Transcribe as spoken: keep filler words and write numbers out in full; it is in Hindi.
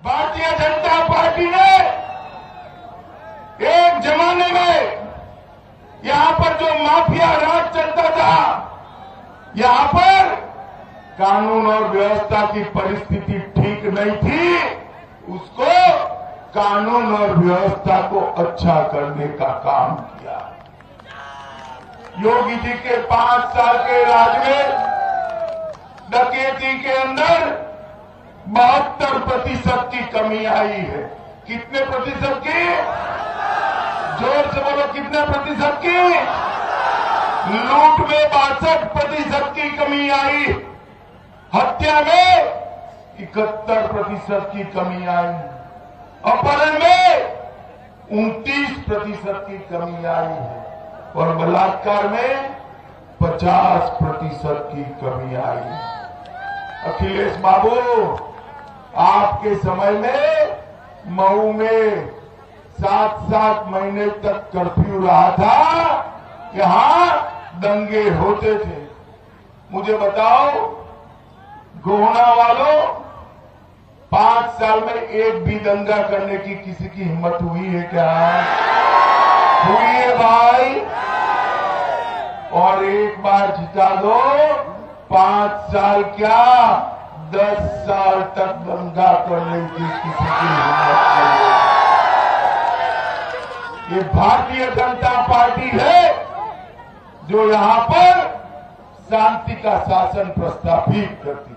भारतीय जनता पार्टी ने एक जमाने में यहां पर जो माफिया राज चलता था, यहां पर कानून और व्यवस्था की परिस्थिति ठीक नहीं थी, उसको कानून और व्यवस्था को अच्छा करने का काम किया। योगी जी के पांच साल के राज में डकैती के अंदर बहत्तर प्रतिशत की कमी आई है। कितने प्रतिशत की? जोर से बोलो, कितने प्रतिशत की? लूट में बासठ प्रतिशत की कमी आई, हत्या में इकहत्तर प्रतिशत की कमी आई, अपहरण में उनतीस प्रतिशत की कमी आई है और बलात्कार में पचास प्रतिशत की कमी आई है। अखिलेश बाबू, आपके समय में मऊ में सात सात महीने तक कर्फ्यू रहा था, यहां दंगे होते थे। मुझे बताओ, गोहना वालों, पांच साल में एक भी दंगा करने की किसी की हिम्मत हुई है क्या? हुई है भाई? और एक बार जिता दो, पांच साल क्या दस साल तक दंगा करने की किसी की हिम्मत नहीं है। ये भारतीय जनता पार्टी है जो यहां पर शांति का शासन प्रस्थापित करती है।